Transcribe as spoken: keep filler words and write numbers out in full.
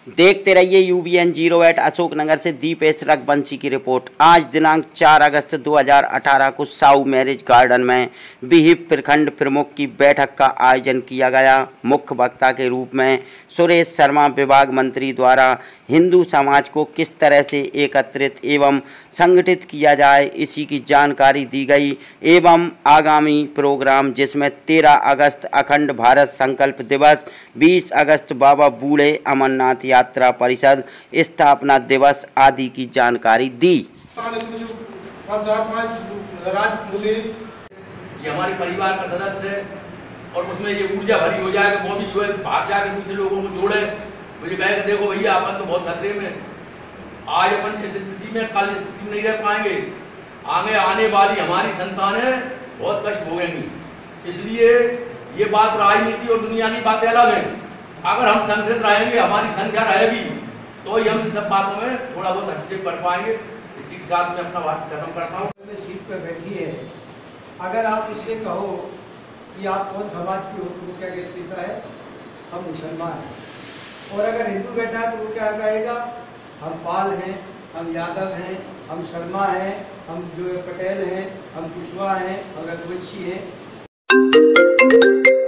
देखते रहिए UBN zero eight Ashoknagar से दीपेश रघुवंशी की रिपोर्ट। आज दिनांक चार अगस्त दो हज़ार अठारह को साहू मैरिज गार्डन में बिहिप प्रखंड प्रमुख की बैठक का आयोजन किया गया। मुख्य वक्ता के रूप में सुरेश शर्मा विभाग मंत्री द्वारा हिंदू समाज को किस तरह से एकत्रित एवं संगठित किया जाए इसी की जानकारी दी गई एवं आगामी प्रोग्राम जिसमें तेरह अगस्त अखंड भारत संकल्प दिवस, बीस अगस्त बाबा बूढ़े अमरनाथ यात्रा परिषद स्थापना दिवस आदि की जानकारी दी। ये हमारे परिवार का सदस्य है और उसमें ये ऊर्जा भरी हो जाए कि वो भी जो है बाहर जाकर दूसरे लोगों को जोड़े। मुझे कहे कि देखो भैया अपन तो बहुत खतरे में, आज अपन इस स्थिति में कल इस स्थिति में नहीं रह पाएंगे, आगे आने वाली हमारी संतानें बहुत कष्ट भोगेंगी। इसलिए ये बात राजनीति और दुनिया की बातें अलग हैं। अगर हम संगठित रहेंगे, हमारी संख्या रहेगी तो ही हम इन सब बातों में थोड़ा बहुत हस्तक्षेप कर पाएंगे। इसी के साथ मैं अपना भाषण खत्म करता हूँ। सीट पर बैठी है, अगर आप उससे कहो कि आप कौन समाज की हो तो वो क्या कहता है, हम मुसलमान हैं। और अगर हिंदू बैठा है तो वो क्या कहेगा, हम पाल हैं, हम यादव हैं, हम शर्मा हैं, हम जो पटेल हैं, हम कुशवाहा हैं और रघुवंशी हैं।